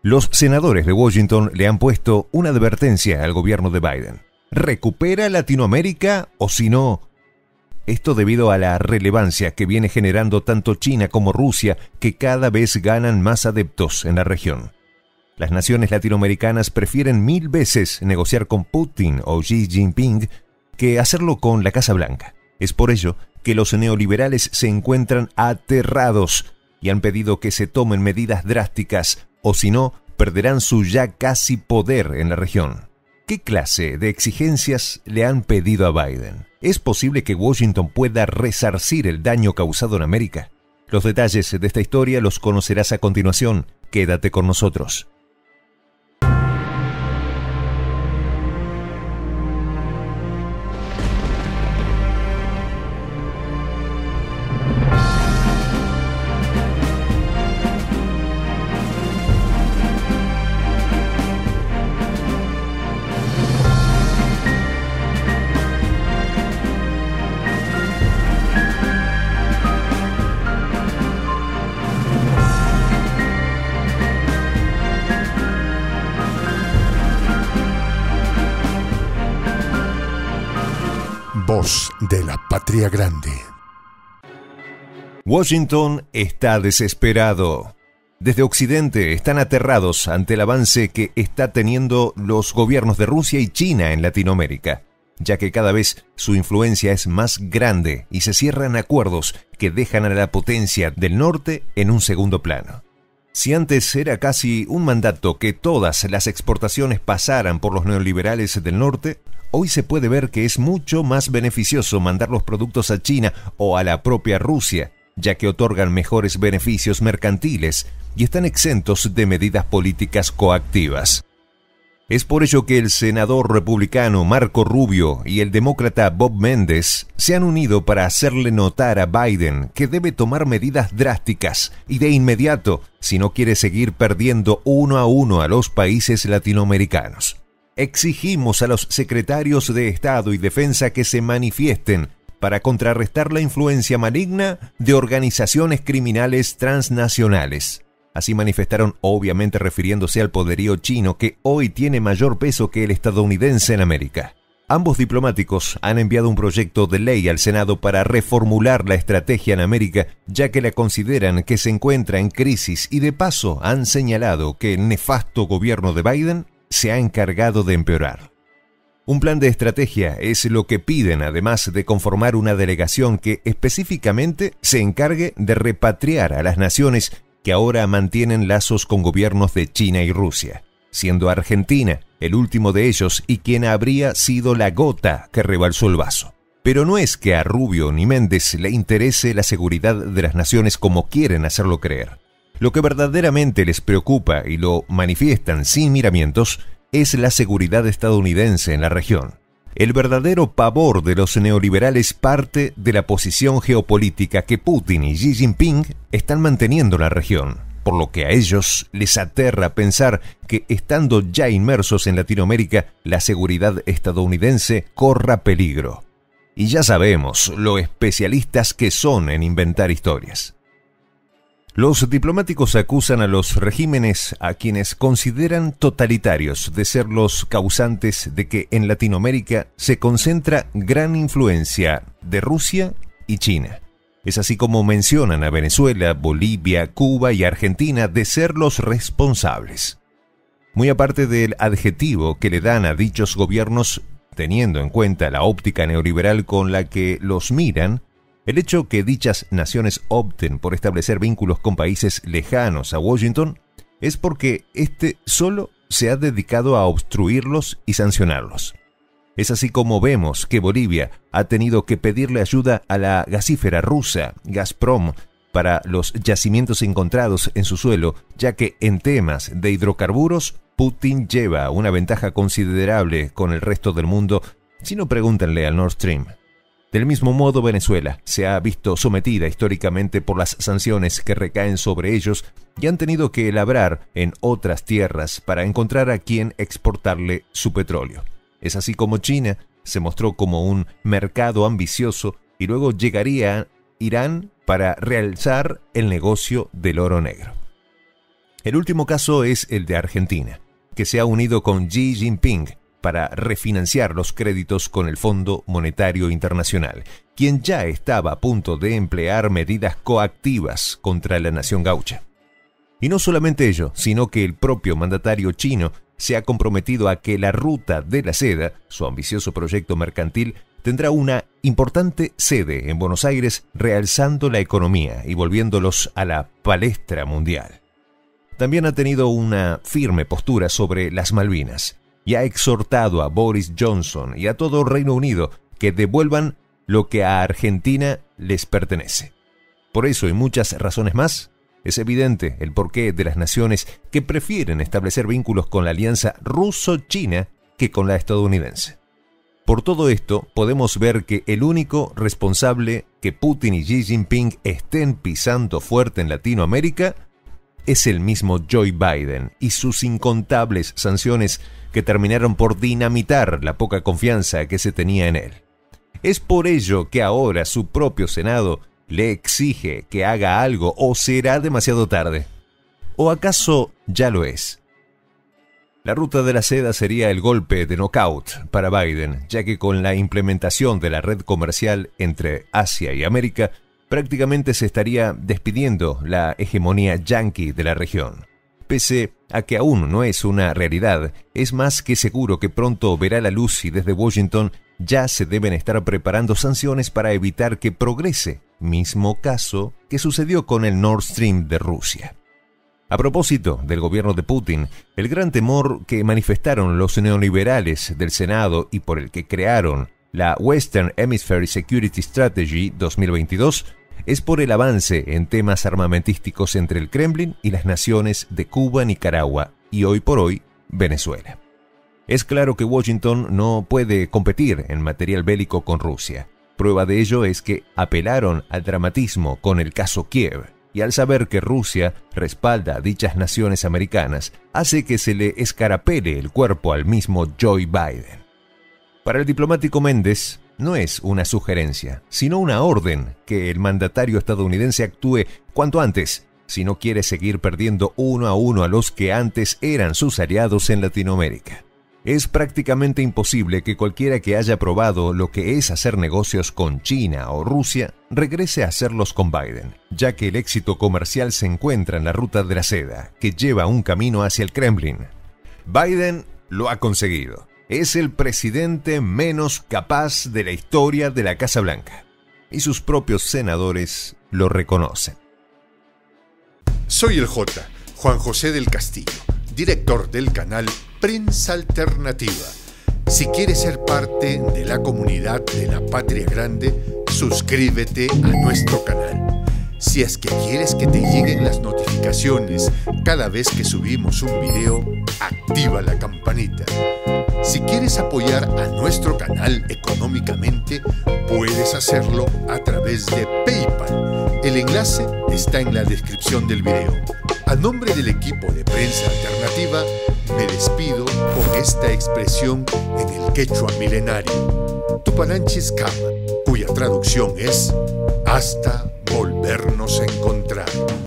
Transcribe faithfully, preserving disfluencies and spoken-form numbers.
Los senadores de Washington le han puesto una advertencia al gobierno de Biden. ¿Recupera Latinoamérica o si no? Esto debido a la relevancia que viene generando tanto China como Rusia, que cada vez ganan más adeptos en la región. Las naciones latinoamericanas prefieren mil veces negociar con Putin o Xi Jinping que hacerlo con la Casa Blanca. Es por ello que los neoliberales se encuentran aterrados y han pedido que se tomen medidas drásticas o si no, perderán su ya casi poder en la región. ¿Qué clase de exigencias le han pedido a Biden? ¿Es posible que Washington pueda resarcir el daño causado en América? Los detalles de esta historia los conocerás a continuación. Quédate con nosotros. Voz de la Patria Grande. Washington está desesperado. Desde Occidente están aterrados ante el avance que está teniendo los gobiernos de Rusia y China en Latinoamérica, ya que cada vez su influencia es más grande y se cierran acuerdos que dejan a la potencia del norte en un segundo plano. Si antes era casi un mandato que todas las exportaciones pasaran por los neoliberales del norte, hoy se puede ver que es mucho más beneficioso mandar los productos a China o a la propia Rusia, ya que otorgan mejores beneficios mercantiles y están exentos de medidas políticas coactivas. Es por ello que el senador republicano Marco Rubio y el demócrata Bob Menendez se han unido para hacerle notar a Biden que debe tomar medidas drásticas y de inmediato si no quiere seguir perdiendo uno a uno a los países latinoamericanos. Exigimos a los secretarios de Estado y Defensa que se manifiesten para contrarrestar la influencia maligna de organizaciones criminales transnacionales. Así manifestaron, obviamente refiriéndose al poderío chino que hoy tiene mayor peso que el estadounidense en América. Ambos diplomáticos han enviado un proyecto de ley al Senado para reformular la estrategia en América, ya que la consideran que se encuentra en crisis y de paso han señalado que el nefasto gobierno de Biden se ha encargado de empeorar. Un plan de estrategia es lo que piden, además de conformar una delegación que específicamente se encargue de repatriar a las naciones que ahora mantienen lazos con gobiernos de China y Rusia, siendo Argentina el último de ellos y quien habría sido la gota que rebalsó el vaso. Pero no es que a Rubio ni Méndez le interese la seguridad de las naciones como quieren hacerlo creer. Lo que verdaderamente les preocupa y lo manifiestan sin miramientos es la seguridad estadounidense en la región. El verdadero pavor de los neoliberales parte de la posición geopolítica que Putin y Xi Jinping están manteniendo en la región, por lo que a ellos les aterra pensar que estando ya inmersos en Latinoamérica, la seguridad estadounidense corra peligro. Y ya sabemos lo especialistas que son en inventar historias. Los diplomáticos acusan a los regímenes a quienes consideran totalitarios de ser los causantes de que en Latinoamérica se concentra gran influencia de Rusia y China. Es así como mencionan a Venezuela, Bolivia, Cuba y Argentina de ser los responsables. Muy aparte del adjetivo que le dan a dichos gobiernos, teniendo en cuenta la óptica neoliberal con la que los miran, el hecho que dichas naciones opten por establecer vínculos con países lejanos a Washington es porque éste solo se ha dedicado a obstruirlos y sancionarlos. Es así como vemos que Bolivia ha tenido que pedirle ayuda a la gasífera rusa Gazprom para los yacimientos encontrados en su suelo, ya que en temas de hidrocarburos Putin lleva una ventaja considerable con el resto del mundo, si no pregúntenle al Nord Stream. Del mismo modo, Venezuela se ha visto sometida históricamente por las sanciones que recaen sobre ellos y han tenido que labrar en otras tierras para encontrar a quien exportarle su petróleo. Es así como China se mostró como un mercado ambicioso y luego llegaría Irán para realzar el negocio del oro negro. El último caso es el de Argentina, que se ha unido con Xi Jinping para refinanciar los créditos con el Fondo Monetario Internacional, quien ya estaba a punto de emplear medidas coactivas contra la nación gaucha. Y no solamente ello, sino que el propio mandatario chino se ha comprometido a que la Ruta de la Seda, su ambicioso proyecto mercantil, tendrá una importante sede en Buenos Aires, realzando la economía y volviéndolos a la palestra mundial. También ha tenido una firme postura sobre las Malvinas y ha exhortado a Boris Johnson y a todo el Reino Unido que devuelvan lo que a Argentina les pertenece. Por eso y muchas razones más, es evidente el porqué de las naciones que prefieren establecer vínculos con la alianza ruso-china que con la estadounidense. Por todo esto, podemos ver que el único responsable que Putin y Xi Jinping estén pisando fuerte en Latinoamérica es el mismo Joe Biden y sus incontables sanciones que terminaron por dinamitar la poca confianza que se tenía en él. Es por ello que ahora su propio Senado le exige que haga algo, o será demasiado tarde. ¿O acaso ya lo es? La Ruta de la Seda sería el golpe de knockout para Biden, ya que con la implementación de la red comercial entre Asia y América, prácticamente se estaría despidiendo la hegemonía yanqui de la región. Pese a que aún no es una realidad, es más que seguro que pronto verá la luz y desde Washington ya se deben estar preparando sanciones para evitar que progrese, mismo caso que sucedió con el Nord Stream de Rusia. A propósito del gobierno de Putin, el gran temor que manifestaron los neoliberales del Senado y por el que crearon la Western Hemisphere Security Strategy dos mil veintidós es por el avance en temas armamentísticos entre el Kremlin y las naciones de Cuba, Nicaragua y hoy por hoy Venezuela. Es claro que Washington no puede competir en material bélico con Rusia. Prueba de ello es que apelaron al dramatismo con el caso Kiev, y al saber que Rusia respalda a dichas naciones americanas, hace que se le escarapele el cuerpo al mismo Joe Biden. Para el diplomático Méndez, no es una sugerencia, sino una orden que el mandatario estadounidense actúe cuanto antes, si no quiere seguir perdiendo uno a uno a los que antes eran sus aliados en Latinoamérica. Es prácticamente imposible que cualquiera que haya probado lo que es hacer negocios con China o Rusia regrese a hacerlos con Biden, ya que el éxito comercial se encuentra en la Ruta de la Seda, que lleva un camino hacia el Kremlin. Biden lo ha conseguido. Es el presidente menos capaz de la historia de la Casa Blanca, y sus propios senadores lo reconocen. Soy el J, Juan José del Castillo, director del canal Prensa Alternativa. Si quieres ser parte de la comunidad de la Patria Grande, suscríbete a nuestro canal. Si es que quieres que te lleguen las notificaciones cada vez que subimos un video, activa la campanita. Si quieres apoyar a nuestro canal económicamente, puedes hacerlo a través de PayPal. El enlace está en la descripción del video. A nombre del equipo de Prensa Alternativa, me despido con esta expresión en el quechua milenario, Tupananchis Kama, cuya traducción es hasta volvernos a encontrar.